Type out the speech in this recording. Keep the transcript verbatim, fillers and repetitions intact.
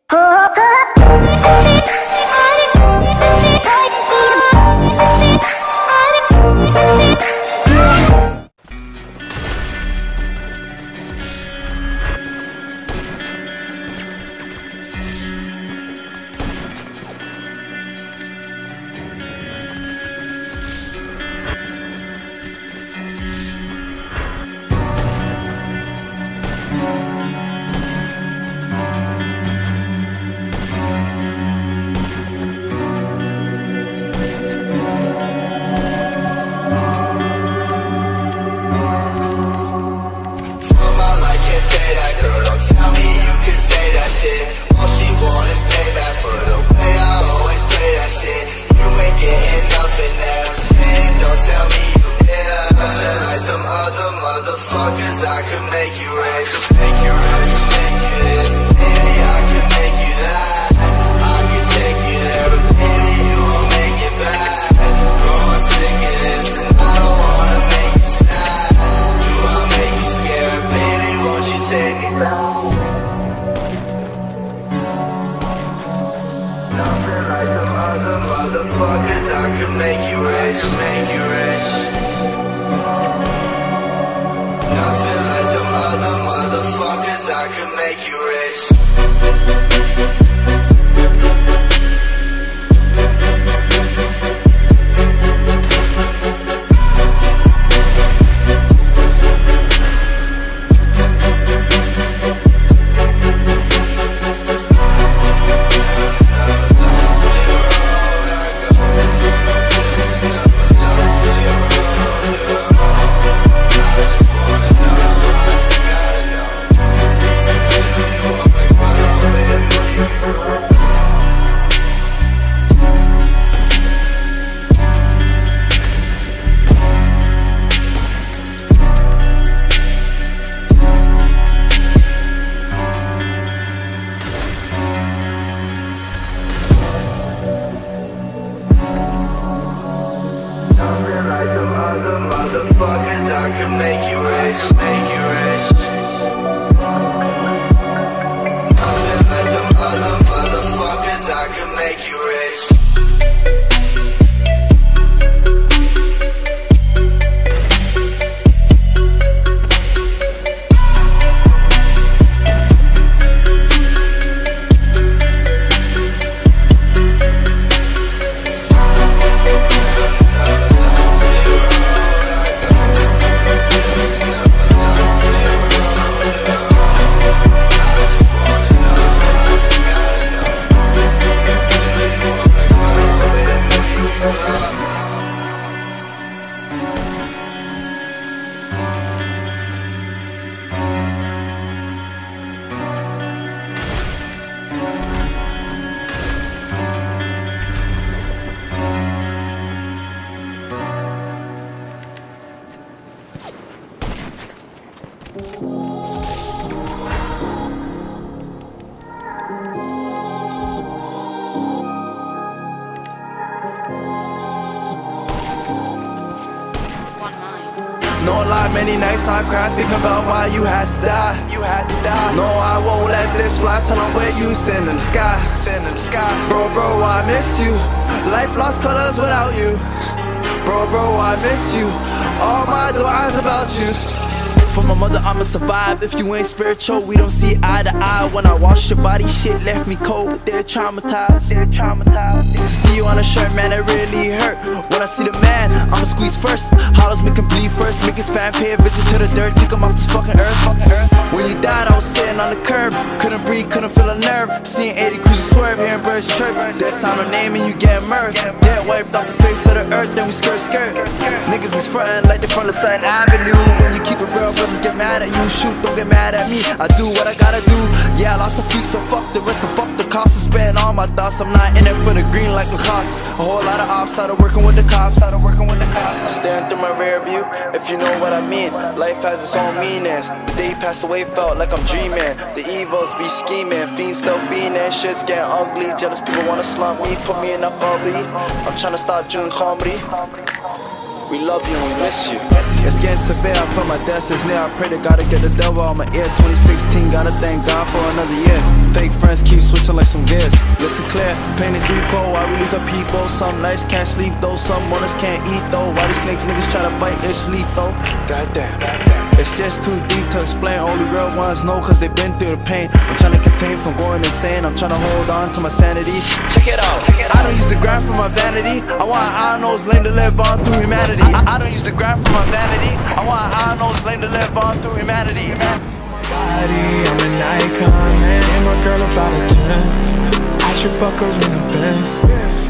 Motherfuckers, I could make you rich, make you rich, make you this. Baby, I could make you that. I could take you there, but baby, you won't make it back. Growing sick of this, and I don't wanna make you sad. Do I make you scared? Baby, won't you take me back? Nothing like some other motherfuckers, I could make you rich, make you rich. Nothing like them other motherfuckers, I could make you rich. Nothing like them other motherfuckers, I could make you rich, make you rich. Nothing like them other motherfuckers, I could make you rich. No lie, many nights I cried, thinking about why you had to die. You had to die. No, I won't let this fly. Tell them where you send in the sky. Send in the sky. Bro, bro, I miss you. Life lost colors without you. Bro, bro, I miss you. All my du'as about you. For my mother, I'ma survive. If you ain't spiritual, we don't see eye to eye. When I wash your body, shit left me cold. They're traumatized. They're traumatized. To see you on a shirt, man, it really hurt. When I see the man, I'ma squeeze first. Hollows make him bleed first. Make his fan pay a visit to the dirt. Take him off this fucking earth. When you died, I was sitting on the curb. Couldn't breathe, couldn't feel a nerve. Seeing eighty cruisers swerve, hearing birds chirp. That sound of name and you get murked. Get wiped off the face of the earth, then we skirt skirt. Niggas is frontin' like they from the Sutton Avenue. When you keep it real, brothers get mad at you. Shoot, don't get mad at me. I do what I gotta do. Yeah, I lost a few, so fuck the rest and fuck the cost of spending all my thoughts. I'm not in it for the green like the cost. A whole lot of ops, started working with the cops. Started working with the cops. Staring through my rear view, if you know what I mean. Life has its own meanings. The day you passed away felt like I'm dreaming. The evils be scheming, fiends still fiending. Shit's getting ugly, jealous people wanna slump me. Put me in a bubble. I'm trying to stop June comedy. We love you and we miss you. It's getting severe, I feel my death is near. I pray to God to get the devil out my ear. Twenty sixteen, gotta thank God for another year. Fake friends keep switching like some gears. Listen clear, pain is equal. Why we lose our people? Some nights can't sleep though, some mornings can't eat though. Why these snake niggas try to bite their sleep though? Goddamn, it's just too deep to explain. Only real ones know cause they've been through the pain. I'm trying to contain from going insane. I'm trying to hold on to my sanity. Check it out, I don't use the grind for my vanity. I want an iron-nosed lane to live on through humanity. I, I don't use the grind for my vanity. I want an iron-nosed lane to live on through humanity. Body, I'm an icon, man. And my girl about a ten. I should fuck her in the Benz.